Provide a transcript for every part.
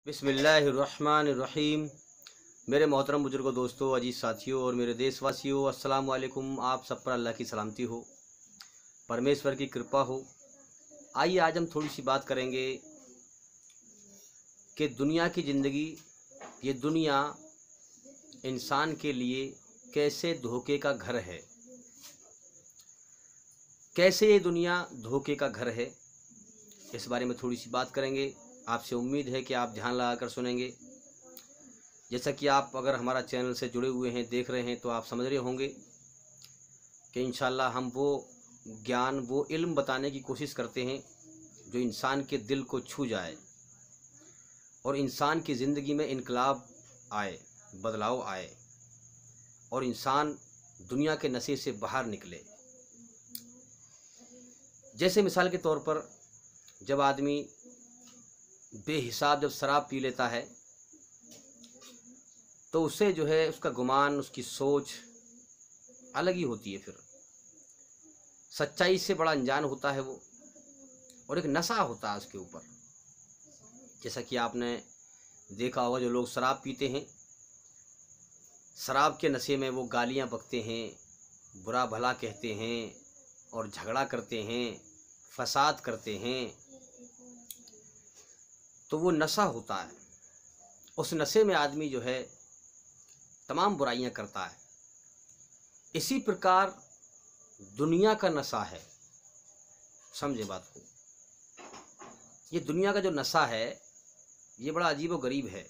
बिस्मिल्लाहिर्रहमानिर्रहीम। मेरे मोहतरम बुजुर्गों, दोस्तों, अजीज़ साथियों और मेरे देशवासियों, अस्सलाम वालेकुम। आप सब पर अल्लाह की सलामती हो, परमेश्वर की कृपा हो। आइए आज हम थोड़ी सी बात करेंगे कि दुनिया की ज़िंदगी, ये दुनिया इंसान के लिए कैसे धोखे का घर है। कैसे ये दुनिया धोखे का घर है, इस बारे में थोड़ी सी बात करेंगे। आपसे उम्मीद है कि आप ध्यान लगाकर सुनेंगे। जैसा कि आप अगर हमारा चैनल से जुड़े हुए हैं, देख रहे हैं, तो आप समझ रहे होंगे कि इंशाल्लाह हम वो ज्ञान, वो इल्म बताने की कोशिश करते हैं जो इंसान के दिल को छू जाए और इंसान की ज़िंदगी में इनकलाब आए, बदलाव आए और इंसान दुनिया के नशे से बाहर निकले। जैसे मिसाल के तौर पर जब आदमी बेहिसाब जब शराब पी लेता है तो उससे जो है उसका गुमान, उसकी सोच अलग ही होती है। फिर सच्चाई से बड़ा अनजान होता है वो, और एक नशा होता है उसके ऊपर। जैसा कि आपने देखा होगा, जो लोग शराब पीते हैं, शराब के नशे में वो गालियाँ बकते हैं, बुरा भला कहते हैं और झगड़ा करते हैं, फसाद करते हैं। तो वो नशा होता है। उस नशे में आदमी जो है तमाम बुराइयां करता है। इसी प्रकार दुनिया का नशा है। समझे बात को। ये दुनिया का जो नशा है, ये बड़ा अजीब व गरीब है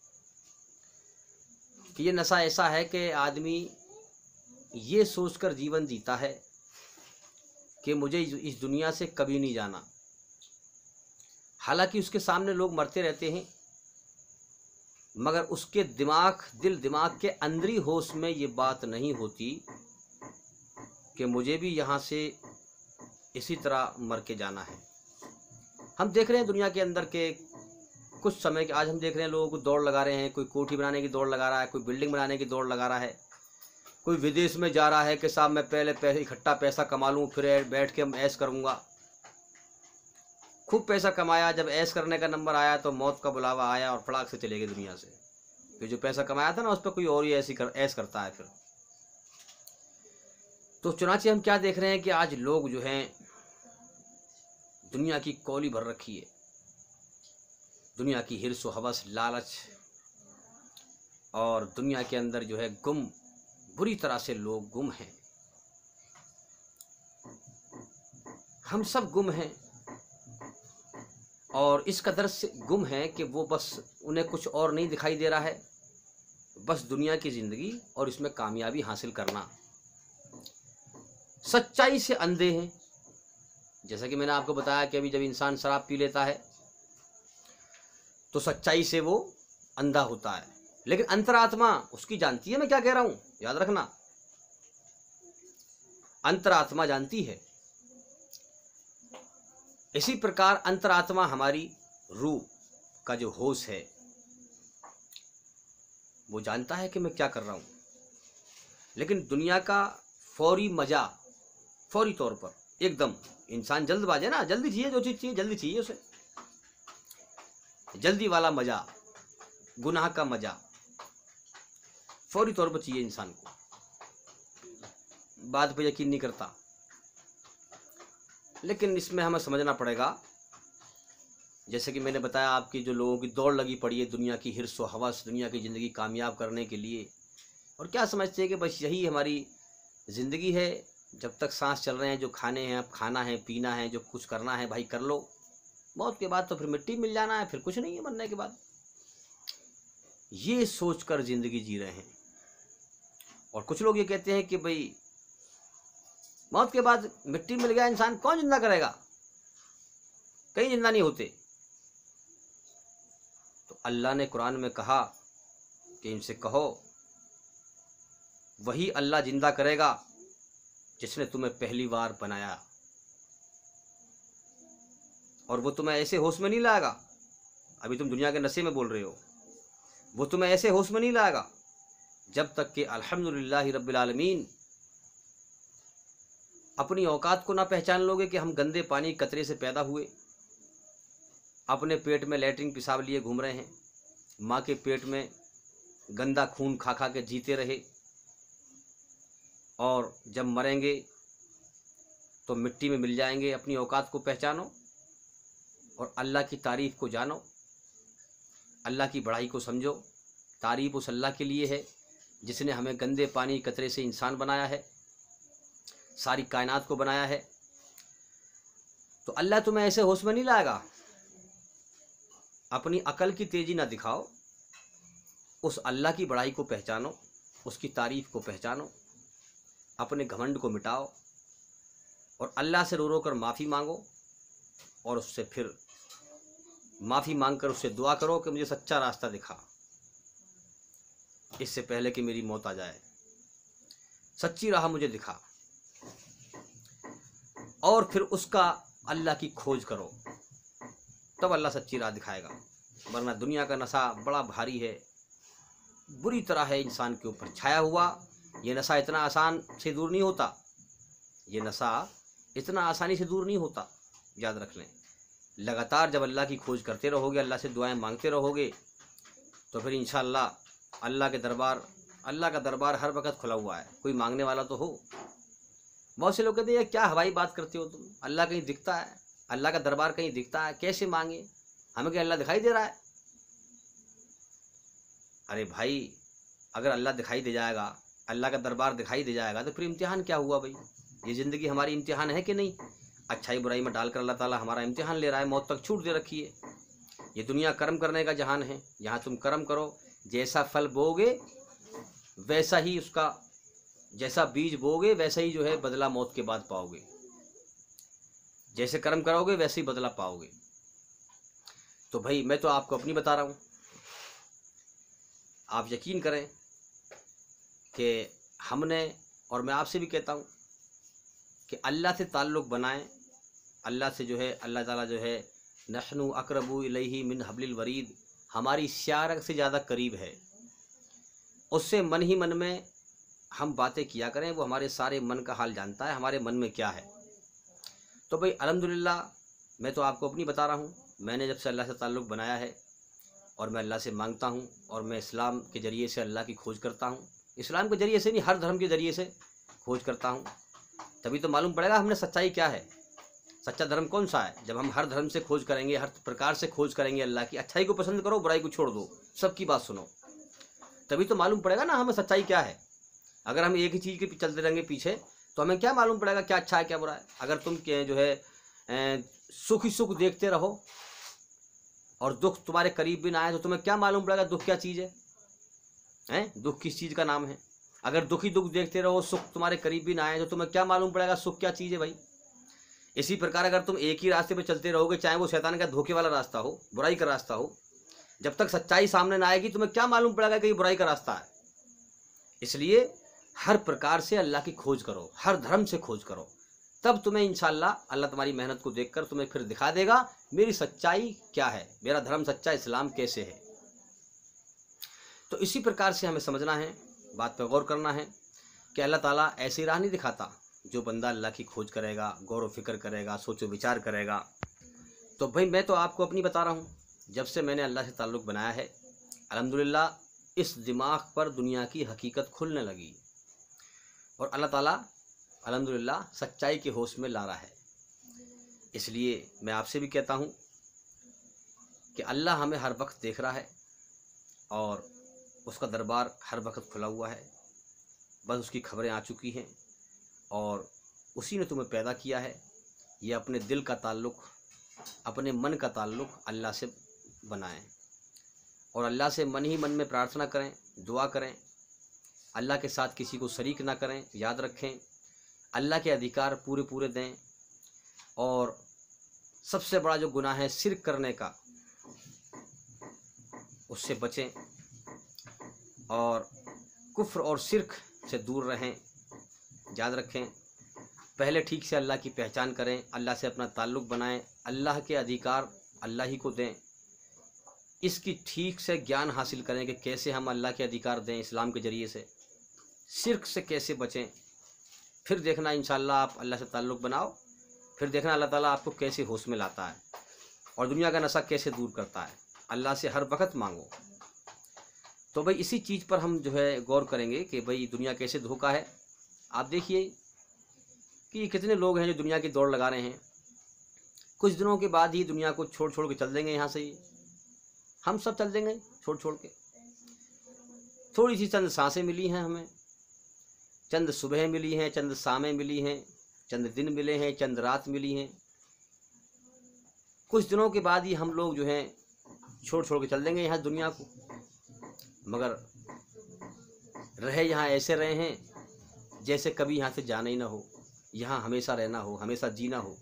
कि ये नशा ऐसा है कि आदमी ये सोचकर जीवन जीता है कि मुझे इस दुनिया से कभी नहीं जाना। हालांकि उसके सामने लोग मरते रहते हैं, मगर उसके दिल दिमाग के अंदरी होश में ये बात नहीं होती कि मुझे भी यहाँ से इसी तरह मर के जाना है। हम देख रहे हैं दुनिया के अंदर के कुछ समय के, आज हम देख रहे हैं लोगों को दौड़ लगा रहे हैं। कोई कोठी बनाने की दौड़ लगा रहा है, कोई बिल्डिंग बनाने की दौड़ लगा रहा है, कोई विदेश में जा रहा है कि साहब मैं पहले इकट्ठा पैसा कमा लूँ, फिर बैठ के हम ऐश करूँगा। खूब पैसा कमाया, जब ऐश करने का नंबर आया तो मौत का बुलावा आया और फड़ाक से चले गए दुनिया से। फिर जो पैसा कमाया था ना, उस पर कोई और ही ऐश करता है फिर। तो चुनाचे हम क्या देख रहे हैं कि आज लोग जो हैं दुनिया की कौली भर रखी है। दुनिया की हिर्स व हवस, लालच, और दुनिया के अंदर जो है बुरी तरह से लोग गुम हैं। हम सब गुम हैं, और इस कदर से गुम है कि वो बस उन्हें कुछ और नहीं दिखाई दे रहा है, बस दुनिया की ज़िंदगी और इसमें कामयाबी हासिल करना। सच्चाई से अंधे हैं। जैसा कि मैंने आपको बताया कि अभी जब इंसान शराब पी लेता है तो सच्चाई से वो अंधा होता है, लेकिन अंतरात्मा उसकी जानती है मैं क्या कह रहा हूँ। याद रखना, अंतरात्मा जानती है। इसी प्रकार अंतरात्मा, हमारी रूह का जो होश है, वो जानता है कि मैं क्या कर रहा हूँ। लेकिन दुनिया का फौरी मजा, फौरी तौर पर एकदम, इंसान जल्दबाज है ना, जल्दी चाहिए, जो चीज़ चाहिए जल्दी चाहिए उसे। जल्दी वाला मजा, गुनाह का मजा फौरी तौर पर चाहिए इंसान को। बात पे यकीन नहीं करता। लेकिन इसमें हमें समझना पड़ेगा, जैसे कि मैंने बताया, आपकी जो लोगों की दौड़ लगी पड़ी है दुनिया की हिर्स व हवस, दुनिया की ज़िंदगी कामयाब करने के लिए, और क्या समझते हैं कि बस यही हमारी ज़िंदगी है। जब तक सांस चल रहे हैं, जो खाने हैं, अब खाना है, पीना है, जो कुछ करना है भाई कर लो। मौत के बाद तो फिर मिट्टी मिल जाना है, फिर कुछ नहीं है मरने के बाद। ये सोचकर ज़िंदगी जी रहे हैं। और कुछ लोग ये कहते हैं कि भाई मौत के बाद मिट्टी मिल गया, इंसान कौन जिंदा करेगा, कहीं जिंदा नहीं होते। तो अल्लाह ने कुरान में कहा कि इनसे कहो, वही अल्लाह जिंदा करेगा जिसने तुम्हें पहली बार बनाया, और वो तुम्हें ऐसे होश में नहीं लाएगा। अभी तुम दुनिया के नशे में बोल रहे हो, वो तुम्हें ऐसे होश में नहीं लाएगा जब तक कि अल्हम्दुलिल्लाह रब्बिल आलमीन अपनी औकात को ना पहचान लोगे कि हम गंदे पानी कतरे से पैदा हुए, अपने पेट में लैट्रिन पेशाब लिए घूम रहे हैं, माँ के पेट में गंदा खून खा खा के जीते रहे, और जब मरेंगे तो मिट्टी में मिल जाएंगे। अपनी औकात को पहचानो और अल्लाह की तारीफ़ को जानो, अल्लाह की बड़ाई को समझो। तारीफ़ उस अल्लाह के लिए है जिसने हमें गंदे पानी कतरे से इंसान बनाया है, सारी कायनात को बनाया है। तो अल्लाह तुम्हें ऐसे होश में नहीं लाएगा। अपनी अकल की तेज़ी ना दिखाओ, उस अल्लाह की बड़ाई को पहचानो, उसकी तारीफ़ को पहचानो, अपने घमंड को मिटाओ और अल्लाह से रो रो कर माफ़ी मांगो, और उससे फिर माफ़ी मांगकर उससे दुआ करो कि मुझे सच्चा रास्ता दिखा, इससे पहले कि मेरी मौत आ जाए, सच्ची राह मुझे दिखा। और फिर उसका अल्लाह की खोज करो, तब अल्लाह सच्ची राह दिखाएगा। वरना दुनिया का नशा बड़ा भारी है, बुरी तरह है इंसान के ऊपर छाया हुआ। ये नशा इतना आसान से दूर नहीं होता, ये नशा इतना आसानी से दूर नहीं होता, याद रख लें। लगातार जब अल्लाह की खोज करते रहोगे, अल्लाह से दुआएं मांगते रहोगे, तो फिर इंशाअल्लाह अल्लाह का दरबार हर वक्त खुला हुआ है। कोई मांगने वाला तो हो। बहुत से लोग कहते हैं क्या हवाई बात करते हो तुम, अल्लाह कहीं दिखता है, अल्लाह का दरबार कहीं दिखता है, कैसे मांगे, हमें क्या अल्लाह दिखाई दे रहा है? अरे भाई, अगर अल्लाह दिखाई दे जाएगा, अल्लाह का दरबार दिखाई दे जाएगा, तो फिर इम्तिहान क्या हुआ भाई? ये ज़िंदगी हमारी इम्तिहान है कि नहीं? अच्छाई बुराई में डालकर अल्लाह ताला हमारा इम्तिहान ले रहा है, मौत तक छूट दे रखी है। ये दुनिया कर्म करने का जहान है, यहाँ तुम कर्म करो, जैसा फल बोगे वैसा ही उसका, जैसा बीज बोगे वैसा ही जो है बदला मौत के बाद पाओगे। जैसे कर्म करोगे वैसे ही बदला पाओगे। तो भाई मैं तो आपको अपनी बता रहा हूँ, आप यकीन करें कि हमने, और मैं आपसे भी कहता हूँ कि अल्लाह से ताल्लुक़ बनाएं। अल्लाह से जो है, अल्लाह ताला जो है नहनु अक़रबु इलैहि मिन हब्लिल वरीद, हमारी स्यारक से ज़्यादा करीब है। उससे मन ही मन में हम बातें किया करें, वो हमारे सारे मन का हाल जानता है, हमारे मन में क्या है। तो भाई अल्हम्दुलिल्लाह, मैं तो आपको अपनी बता रहा हूँ, मैंने जब से अल्लाह से ताल्लुक़ बनाया है और मैं अल्लाह से मांगता हूँ, और मैं इस्लाम के ज़रिए से अल्लाह की खोज करता हूँ। इस्लाम के ज़रिए से नहीं, हर धर्म के ज़रिए से खोज करता हूँ। तभी तो मालूम पड़ेगा हमने सच्चाई क्या है, सच्चा धर्म कौन सा है। जब हम हर धर्म से खोज करेंगे, हर प्रकार से खोज करेंगे अल्लाह की, अच्छाई को पसंद करो, बुराई को छोड़ दो, सबकी बात सुनो, तभी तो मालूम पड़ेगा ना हमें सच्चाई क्या है। अगर हम एक ही चीज़ के चलते रहेंगे पीछे, तो हमें क्या मालूम पड़ेगा क्या अच्छा है क्या बुरा है। अगर तुम जो है सुख ही सुख देखते रहो और दुख तुम्हारे करीब भी ना आए, तो तुम्हें क्या मालूम पड़ेगा दुख क्या चीज़ है? दुख किस चीज़ का नाम है? अगर दुख ही दुख देखते रहो, सुख तुम्हारे करीब भी ना आए, तो तुम्हें क्या मालूम पड़ेगा सुख क्या चीज़ है भाई। इसी प्रकार अगर तुम एक ही रास्ते पे चलते रहोगे, चाहे वो शैतान का धोखे वाला रास्ता हो, बुराई का रास्ता हो, जब तक सच्चाई सामने ना आएगी तुम्हें क्या मालूम पड़ेगा कि ये बुराई का रास्ता है। इसलिए हर प्रकार से अल्लाह की खोज करो, हर धर्म से खोज करो, तब तुम्हें इंशाअल्लाह अल्लाह तुम्हारी मेहनत को देखकर तुम्हें फिर दिखा देगा मेरी सच्चाई क्या है, मेरा धर्म सच्चा इस्लाम कैसे है। तो इसी प्रकार से हमें समझना है, बात पर गौर करना है कि अल्लाह ताला ऐसी राह नहीं दिखाता। जो बंदा अल्लाह की खोज करेगा, गौर व फिक्र करेगा, सोचो विचार करेगा। तो भाई मैं तो आपको अपनी बता रहा हूँ, जब से मैंने अल्लाह से ताल्लुक़ बनाया है, अल्हम्दुलिल्लाह इस दिमाग पर दुनिया की हकीकत खुलने लगी और अल्लाह ताला अल्हम्दुलिल्लाह सच्चाई के होश में ला रहा है। इसलिए मैं आपसे भी कहता हूँ कि अल्लाह हमें हर वक्त देख रहा है और उसका दरबार हर वक्त खुला हुआ है। बस उसकी खबरें आ चुकी हैं और उसी ने तुम्हें पैदा किया है। ये अपने दिल का ताल्लुक़, अपने मन का ताल्लुक़ अल्लाह से बनाएं और अल्लाह से मन ही मन में प्रार्थना करें, दुआ करें। अल्लाह के साथ किसी को शरीक ना करें। याद रखें, अल्लाह के अधिकार पूरे पूरे दें। और सबसे बड़ा जो गुनाह है शिर्क करने का, उससे बचें और कुफ्र और शिर्क से दूर रहें। याद रखें, पहले ठीक से अल्लाह की पहचान करें, अल्लाह से अपना ताल्लुक़ बनाएं, अल्लाह के अधिकार अल्लाह ही को दें। इसकी ठीक से ज्ञान हासिल करें कि कैसे हम अल्लाह के अधिकार दें इस्लाम के ज़रिए से, शिर्क से कैसे बचें। फिर देखना इंशाअल्लाह आप अल्लाह से ताल्लुक़ बनाओ, फिर देखना अल्लाह ताला आपको कैसे होश में लाता है और दुनिया का नशा कैसे दूर करता है। अल्लाह से हर वक्त मांगो, तो भाई इसी चीज़ पर हम जो है गौर करेंगे कि भाई दुनिया कैसे धोखा है। आप देखिए कि कितने लोग हैं जो दुनिया की दौड़ लगा रहे हैं, कुछ दिनों के बाद ही दुनिया को छोड़ छोड़ के चल देंगे यहाँ से। हम सब चल देंगे छोड़ छोड़ के। थोड़ी सी चंद सांसें मिली हैं हमें, चंद सुबह मिली हैं, चंद शामें मिली हैं, चंद दिन मिले हैं, चंद रात मिली हैं। कुछ दिनों के बाद ही हम लोग जो हैं छोड़ छोड़ के चल देंगे यहाँ दुनिया को। मगर रहे यहाँ ऐसे रहे हैं जैसे कभी यहाँ से जाना ही ना हो, यहाँ हमेशा रहना हो, हमेशा जीना हो।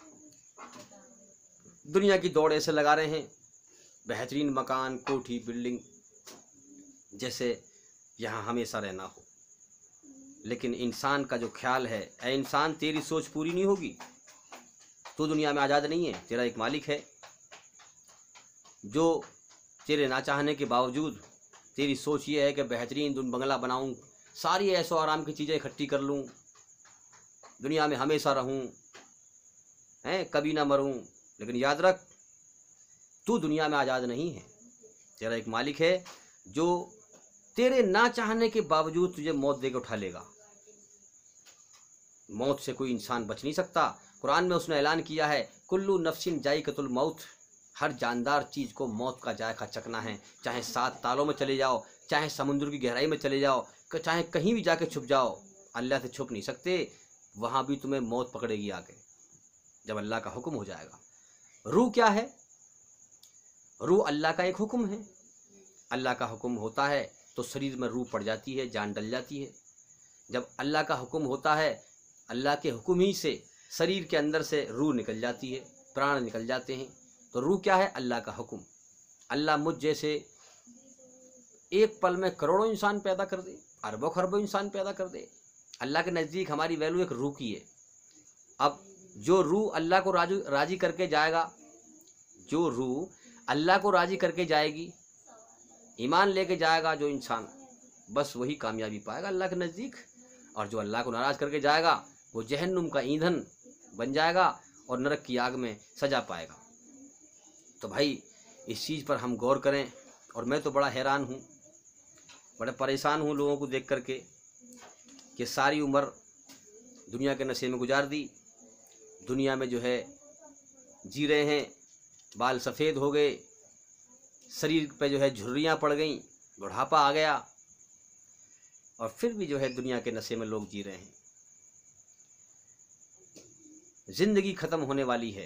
दुनिया की दौड़ ऐसे लगा रहे हैं, बेहतरीन मकान, कोठी, बिल्डिंग, जैसे यहाँ हमेशा रहना हो। लेकिन इंसान का जो ख्याल है, ऐ इंसान तेरी सोच पूरी नहीं होगी, तू दुनिया में आज़ाद नहीं है। तेरा एक मालिक है जो तेरे ना चाहने के बावजूद तेरी सोच ये है कि बेहतरीन बंगला बनाऊं, सारी ऐशो आराम की चीज़ें इकट्ठी कर लूं, दुनिया में हमेशा रहूं, हैं, कभी ना मरूं। लेकिन याद रख, तू दुनिया में आज़ाद नहीं है। तेरा एक मालिक है जो तेरे ना चाहने के बावजूद तुझे मौत देकर उठा लेगा। मौत से कोई इंसान बच नहीं सकता। कुरान में उसने ऐलान किया है, कुल्लू नफ्सिन जायकातुल मौत, हर जानदार चीज़ को मौत का जायका चखना है। चाहे 7 तालों में चले जाओ, चाहे समुद्र की गहराई में चले जाओ, चाहे कहीं भी जाके छुप जाओ, अल्लाह से छुप नहीं सकते। वहाँ भी तुम्हें मौत पकड़ेगी आगे, जब अल्लाह का हुक्म हो जाएगा। रूह क्या है? रूह अल्लाह का एक हुक्म है। अल्लाह का हुक्म होता है तो शरीर में रूह पड़ जाती है, जान डल जाती है। जब अल्लाह का हुक्म होता है, अल्लाह के हुक्म ही से शरीर के अंदर से रूह निकल जाती है, प्राण निकल जाते हैं। तो रूह क्या है? अल्लाह का हुक्म। अल्लाह मुझ जैसे एक पल में करोड़ों इंसान पैदा कर दे, अरबों खरबों इंसान पैदा कर दे। अल्लाह के नज़दीक हमारी वैल्यू एक रूह की है। अब जो रूह अल्लाह को राजी करके जाएगा, जो रूह अल्लाह को राजी करके जाएगी, ईमान लेके जाएगा जो इंसान, बस वही कामयाबी पाएगा अल्लाह के नज़दीक। और जो अल्लाह को नाराज़ करके जाएगा वो जहन्नुम का ईंधन बन जाएगा और नरक की आग में सजा पाएगा। तो भाई इस चीज़ पर हम गौर करें। और मैं तो बड़ा हैरान हूँ, बड़ा परेशान हूँ लोगों को देख करके कि सारी उम्र दुनिया के नशे में गुजार दी, दुनिया में जो है जी रहे हैं, बाल सफ़ेद हो गए, शरीर पे जो है झुर्रियाँ पड़ गईं, बुढ़ापा आ गया, और फिर भी जो है दुनिया के नशे में लोग जी रहे हैं। ज़िंदगी ख़त्म होने वाली है।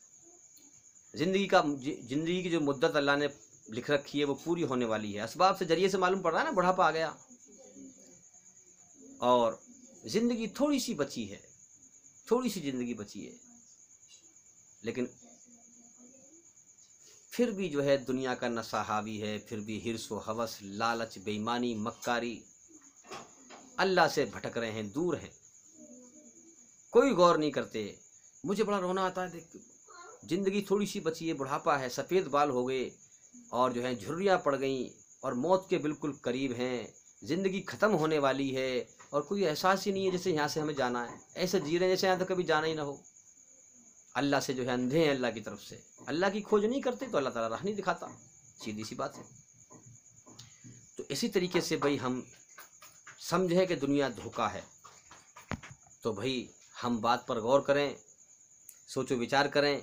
ज़िंदगी की जो मुद्दत अल्लाह ने लिख रखी है वो पूरी होने वाली है। असबाब से जरिए से मालूम पड़ रहा है ना, बुढ़ापा आ गया और ज़िंदगी थोड़ी सी बची है, थोड़ी सी ज़िंदगी बची है। लेकिन फिर भी जो है दुनिया का नशा हावी है, फिर भी हिर्स व हवस, लालच, बेईमानी, मक्कारी, अल्लाह से भटक रहे हैं, दूर हैं, कोई गौर नहीं करते। मुझे बड़ा रोना आता है देख के, ज़िंदगी थोड़ी सी बची है, बुढ़ापा है, सफ़ेद बाल हो गए और जो है झुर्रियाँ पड़ गईं और मौत के बिल्कुल करीब हैं, ज़िंदगी ख़त्म होने वाली है और कोई एहसास ही नहीं है जैसे यहाँ से हमें जाना है। ऐसे जी रहे हैं जैसे यहाँ तक कभी जाना ही ना हो। अल्लाह से जो है अंधे हैं, अल्लाह की तरफ से अल्लाह की खोज नहीं करते तो अल्लाह ताला राह नहीं दिखाता, सीधी सी बात है। तो इसी तरीके से भाई हम समझें कि दुनिया धोखा है, तो भाई हम बात पर गौर करें, सोचो विचार करें।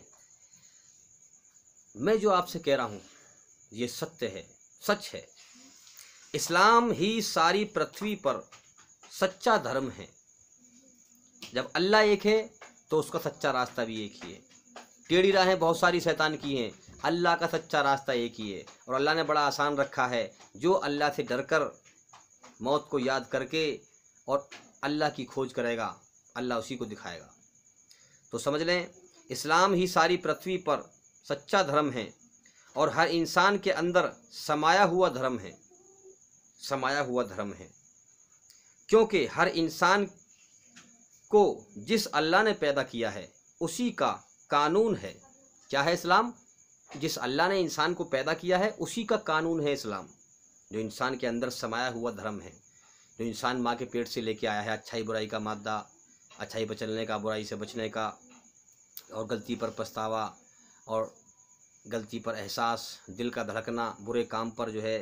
मैं जो आपसे कह रहा हूँ ये सत्य है, सच है। इस्लाम ही सारी पृथ्वी पर सच्चा धर्म है। जब अल्लाह एक है तो उसका सच्चा रास्ता भी एक ही है। टेढ़ी राहें बहुत सारी शैतान की हैं, अल्लाह का सच्चा रास्ता एक ही है। और अल्लाह ने बड़ा आसान रखा है, जो अल्लाह से डरकर मौत को याद करके और अल्लाह की खोज करेगा, अल्लाह उसी को दिखाएगा। तो समझ लें, इस्लाम ही सारी पृथ्वी पर सच्चा धर्म है और हर इंसान के अंदर समाया हुआ धर्म है, समाया हुआ धर्म है। क्योंकि हर इंसान को जिस अल्लाह ने पैदा किया है उसी का कानून है। क्या है इस्लाम? जिस अल्लाह ने इंसान को पैदा किया है उसी का कानून है इस्लाम, जो इंसान के अंदर समाया हुआ धर्म है, जो इंसान माँ के पेट से लेके आया है। अच्छाई बुराई का मादा, अच्छाई पर चलने का, बुराई से बचने का, और गलती पर पछतावा और गलती पर एहसास, दिल का धड़कना, बुरे काम पर जो है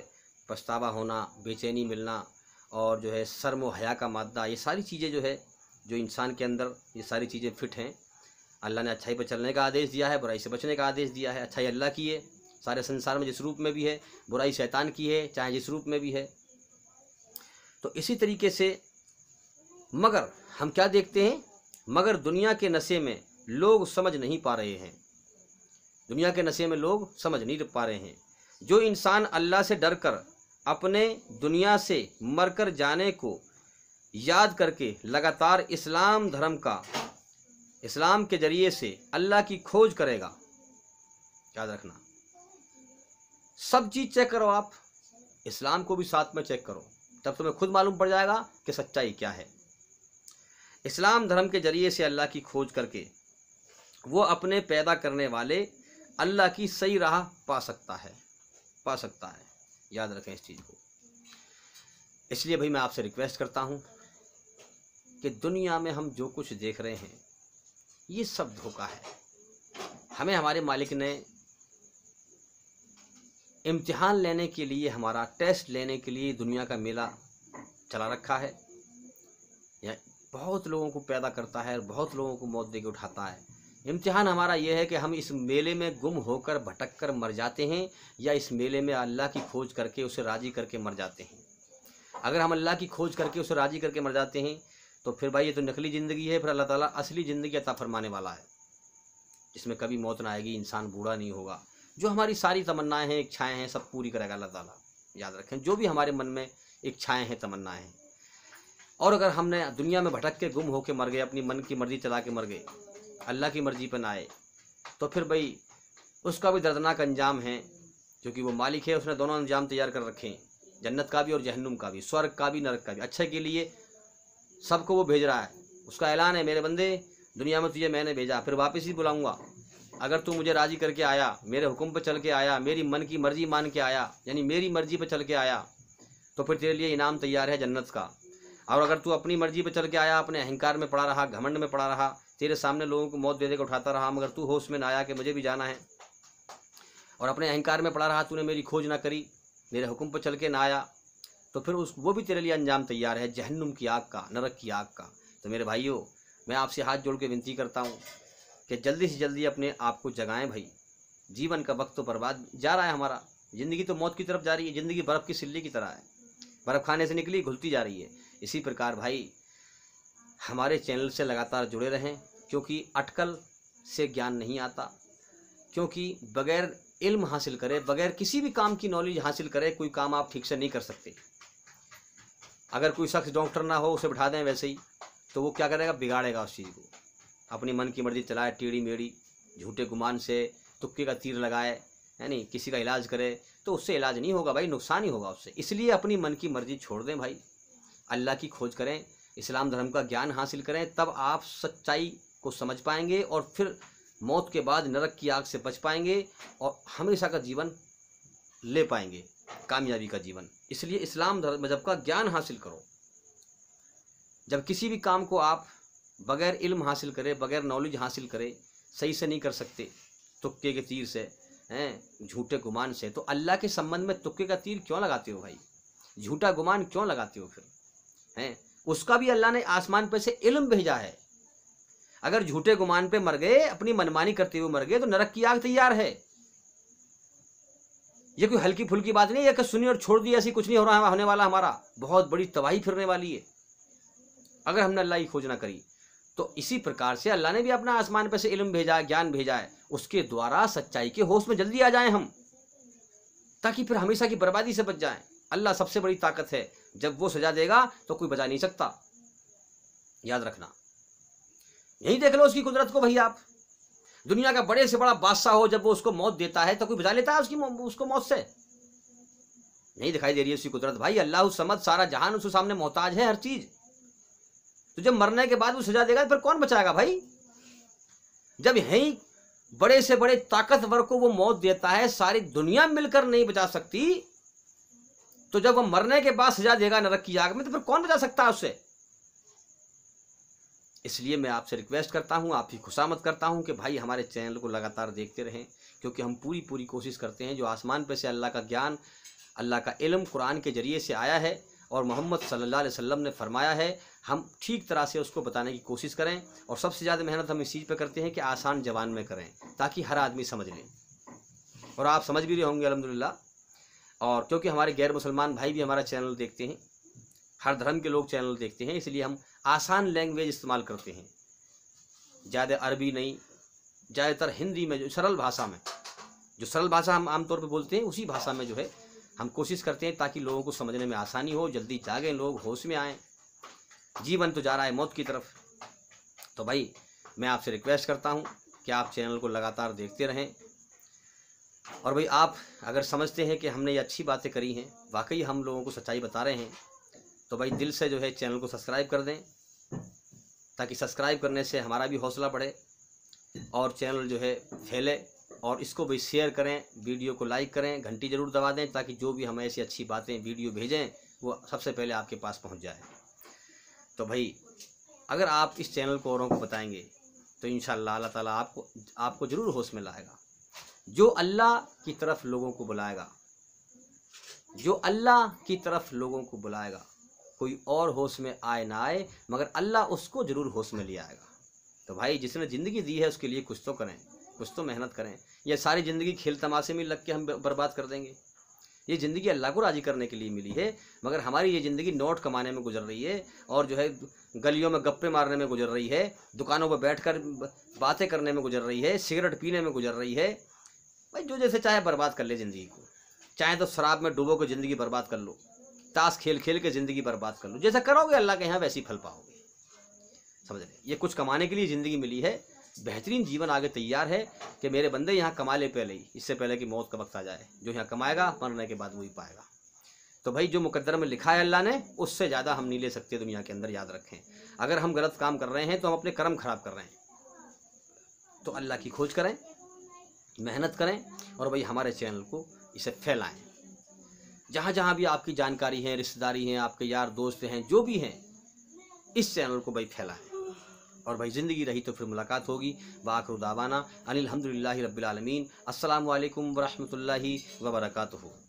पछतावा होना, बेचैनी मिलना और जो है शर्म व हया का मादा, ये सारी चीज़ें जो है जो इंसान के अंदर ये सारी चीज़ें फिट हैं। अल्लाह ने अच्छाई पर चलने का आदेश दिया है, बुराई से बचने का आदेश दिया है। अच्छाई अल्लाह की है सारे संसार में जिस रूप में भी है, बुराई शैतान की है चाहे जिस रूप में भी है। तो इसी तरीके से मगर हम क्या देखते हैं, मगर दुनिया के नशे में लोग समझ नहीं पा रहे हैं, दुनिया के नशे में लोग समझ नहीं पा रहे हैं। जो इंसान अल्लाह से डर कर अपने दुनिया से मरकर जाने को याद करके लगातार इस्लाम धर्म का, इस्लाम के जरिए से अल्लाह की खोज करेगा, याद रखना सब चीज़ चेक करो आप, इस्लाम को भी साथ में चेक करो, तब तुम्हें खुद मालूम पड़ जाएगा कि सच्चाई क्या है। इस्लाम धर्म के जरिए से अल्लाह की खोज करके वो अपने पैदा करने वाले अल्लाह की सही राह पा सकता है, पा सकता है। याद रखें इस चीज़ को। इसलिए भाई मैं आपसे रिक्वेस्ट करता हूँ कि दुनिया में हम जो कुछ देख रहे हैं ये सब धोखा है। हमें हमारे मालिक ने इम्तिहान लेने के लिए, हमारा टेस्ट लेने के लिए दुनिया का मेला चला रखा है। यह बहुत लोगों को पैदा करता है और बहुत लोगों को मौत देके उठाता है। इम्तिहान हमारा यह है कि हम इस मेले में गुम होकर भटक कर मर जाते हैं या इस मेले में अल्लाह की खोज करके उसे राज़ी करके मर जाते हैं। अगर हम अल्लाह की खोज करके उसे राज़ी करके मर जाते हैं तो फिर भाई ये तो नकली ज़िंदगी है। फिर अल्लाह ताला असली ज़िंदगी अता फरमाने वाला है जिसमें कभी मौत ना आएगी, इंसान बूढ़ा नहीं होगा। जो हमारी सारी तमन्नाएं हैं, इच्छाएं हैं, सब पूरी करेगा अल्लाह ताला। याद रखें, जो भी हमारे मन में इच्छाएं हैं, तमन्नाएं हैं। और अगर हमने दुनिया में भटक के गुम होकर मर गए, अपनी मन की मर्जी चला के मर गए, अल्लाह की मर्जी पर ना आए, तो फिर भाई उसका भी दर्दनाक अंजाम है, क्योंकि वो मालिक है, उसने दोनों अंजाम तैयार कर रखे हैं, जन्नत का भी और जहन्नुम का भी, स्वर्ग का भी नरक का भी। अच्छे के लिए सबको वो भेज रहा है। उसका ऐलान है, मेरे बंदे दुनिया में तुझे मैंने भेजा, फिर वापस ही बुलाऊंगा। अगर तू मुझे राज़ी करके आया, मेरे हुक्म पर चल के आया, मेरी मन की मर्जी मान के आया, यानी मेरी मर्जी पर चल के आया, तो फिर तेरे लिए इनाम तैयार है जन्नत का। और अगर तू अपनी मर्जी पर चल के आया, अपने अहंकार में पड़ा रहा, घमंड में पड़ा रहा, तेरे सामने लोगों को मौत दे दे के उठाता रहा, मगर तू होश में ना आया कि मुझे भी जाना है, और अपने अहंकार में पड़ा रहा, तूने मेरी खोज ना करी, मेरे हुक्म पर चल के ना आया, तो फिर वो भी तेरे लिए अंजाम तैयार है जहन्नुम की आग का, नरक की आग का। तो मेरे भाइयों, मैं आपसे हाथ जोड़ के विनती करता हूँ कि जल्दी से जल्दी अपने आप को जगाएं भाई। जीवन का वक्त तो बर्बाद जा रहा है हमारा, ज़िंदगी तो मौत की तरफ जा रही है। ज़िंदगी बर्फ़ की सिल्ली की तरह है, बर्फ़ खाने से निकली घुलती जा रही है। इसी प्रकार भाई हमारे चैनल से लगातार जुड़े रहें, क्योंकि अटकल से ज्ञान नहीं आता, क्योंकि बगैर इल्म हासिल करे, बगैर किसी भी काम की नॉलेज हासिल करे, कोई काम आप ठीक से नहीं कर सकते। अगर कोई शख्स डॉक्टर ना हो, उसे बिठा दें वैसे ही, तो वो क्या करेगा, बिगाड़ेगा उस चीज़ को, अपनी मन की मर्जी चलाए, टेढ़ी मेढ़ी झूठे गुमान से तुक्के का तीर लगाए, यानी किसी का इलाज करे, तो उससे इलाज नहीं होगा भाई, नुकसान ही होगा उससे। इसलिए अपनी मन की मर्जी छोड़ दें भाई, अल्लाह की खोज करें, इस्लाम धर्म का ज्ञान हासिल करें, तब आप सच्चाई को समझ पाएंगे और फिर मौत के बाद नरक की आग से बच पाएंगे और हमेशा का जीवन ले पाएंगे, कामयाबी का जीवन। इसलिए इस्लाम धर्म मजहब का ज्ञान हासिल करो। जब किसी भी काम को आप बगैर इल्म हासिल करे, बगैर नॉलेज हासिल करे, सही से नहीं कर सकते, तुक्के के तीर से हैं, झूठे गुमान से, तो अल्लाह के संबंध में तुक्के का तीर क्यों लगाते हो भाई, झूठा गुमान क्यों लगाते हो फिर हैं? उसका भी अल्लाह ने आसमान पे से इल्म भेजा है। अगर झूठे गुमान पे मर गए, अपनी मनमानी करते हुए मर गए, तो नरक की आग तैयार है। ये कोई हल्की फुल्की बात नहीं है कि सुनी और छोड़ दी, ऐसी कुछ नहीं हो रहा है, होने वाला हमारा बहुत बड़ी तबाही फिरने वाली है अगर हमने अल्लाह की खोज ना करी। तो इसी प्रकार से अल्लाह ने भी अपना आसमान पे से इल्म भेजा है, ज्ञान भेजा है, उसके द्वारा सच्चाई के होश में जल्दी आ जाएं हम, ताकि फिर हमेशा की बर्बादी से बच जाएं। अल्लाह सबसे बड़ी ताकत है, जब वो सजा देगा तो कोई बचा नहीं सकता, याद रखना। यही देख लो उसकी कुदरत को भाई आप, दुनिया का बड़े से बड़ा बादशाह हो, जब वो उसको मौत देता है तो कोई बचा लेता है उसको मौत से? नहीं दिखाई दे रही है उसकी कुदरत भाई। अल्लाह समद, सारा जहान उसके सामने मोहताज है हर चीज। तो जब मरने के बाद वो सजा देगा फिर कौन बचाएगा भाई? जब यही बड़े से बड़े ताकतवर को वो मौत देता है, सारी दुनिया मिलकर नहीं बचा सकती, तो जब वो मरने के बाद सजा देगा नरक की आग में, तो फिर कौन बचा सकता है उससे? इसलिए मैं आपसे रिक्वेस्ट करता हूं, आपकी खुशामद करता हूं कि भाई हमारे चैनल को लगातार देखते रहें, क्योंकि हम पूरी कोशिश करते हैं जो आसमान पे से अल्लाह का ज्ञान अल्लाह का इल्म कुरान के ज़रिए से आया है और मोहम्मद सल्लल्लाहु अलैहि वसल्लम ने फरमाया है, हम ठीक तरह से उसको बताने की कोशिश करें। और सबसे ज़्यादा मेहनत हम इस चीज़ पे करते हैं कि आसान ज़बान में करें ताकि हर आदमी समझ ले, और आप समझ भी रहे होंगे अल्हम्दुलिल्लाह। और क्योंकि हमारे गैर मुसलमान भाई भी हमारा चैनल देखते हैं, हर धर्म के लोग चैनल देखते हैं, इसलिए हम आसान लैंग्वेज इस्तेमाल करते हैं, ज़्यादा अरबी नहीं, ज़्यादातर हिंदी में, जो सरल भाषा में, जो सरल भाषा हम आमतौर पे बोलते हैं उसी भाषा में जो है हम कोशिश करते हैं ताकि लोगों को समझने में आसानी हो, जल्दी जागें लोग, होश में आएँ। जीवन तो जा रहा है मौत की तरफ। तो भाई मैं आपसे रिक्वेस्ट करता हूँ कि आप चैनल को लगातार देखते रहें। और भाई आप अगर समझते हैं कि हमने ये अच्छी बातें करी हैं, वाकई हम लोगों को सच्चाई बता रहे हैं, तो भाई दिल से जो है चैनल को सब्सक्राइब कर दें, ताकि सब्सक्राइब करने से हमारा भी हौसला बढ़े और चैनल जो है फैले। और इसको भी शेयर करें, वीडियो को लाइक करें, घंटी ज़रूर दबा दें ताकि जो भी हम ऐसी अच्छी बातें वीडियो भेजें वो सबसे पहले आपके पास पहुंच जाए। तो भाई अगर आप इस चैनल को औरों को बताएंगे तो इंशाअल्लाह अल्लाह ताला आपको ज़रूर होश में लाएगा। जो अल्लाह की तरफ लोगों को बुलाएगा, जो अल्लाह की तरफ लोगों को बुलाएगा, कोई और होश में आए ना आए, मगर अल्लाह उसको ज़रूर होश में ले आएगा। तो भाई जिसने ज़िंदगी दी है उसके लिए कुछ तो करें, कुछ तो मेहनत करें। ये सारी ज़िंदगी खेल तमाशे में लग के हम बर्बाद कर देंगे। ये ज़िंदगी अल्लाह को राज़ी करने के लिए मिली है, मगर हमारी ये ज़िंदगी नोट कमाने में गुजर रही है और जो है गलियों में गप्पे मारने में गुजर रही है, दुकानों पर बैठकर बातें करने में गुजर रही है, सिगरेट पीने में गुजर रही है। भाई जो जैसे चाहे बर्बाद कर ले ज़िंदगी को, चाहे तो शराब में डूबो के ज़िंदगी बर्बाद कर लो, ताश खेल खेल के ज़िंदगी बर्बाद कर लो, जैसा करोगे अल्लाह के यहाँ वैसे ही फल पाओगे। समझ रहे, ये कुछ कमाने के लिए ज़िंदगी मिली है, बेहतरीन जीवन आगे तैयार है कि मेरे बंदे यहाँ कमा ले पहले ही, इससे पहले कि मौत का वक्त आ जाए। जो यहाँ कमाएगा मरने के बाद वही पाएगा। तो भाई जो मुकद्दर में लिखा है अल्लाह ने, उससे ज़्यादा हम नहीं ले सकते दुनिया के अंदर, याद रखें। अगर हम गलत काम कर रहे हैं तो हम अपने कर्म खराब कर रहे हैं। तो अल्लाह की खोज करें, मेहनत करें और भाई हमारे चैनल को इसे फैलाएँ। जहाँ जहाँ भी आपकी जानकारी है, रिश्तेदारी हैं, आपके यार दोस्त हैं, जो भी हैं, इस चैनल को भाई फैलाएँ। और भाई ज़िंदगी रही तो फिर मुलाकात होगी। वाखिरु दावाना अनिल हम्दुलिल्लाहि रब्बिल आलमीन। अस्सलामु अलैकुम व रहमतुल्लाहि व बरकातुहू।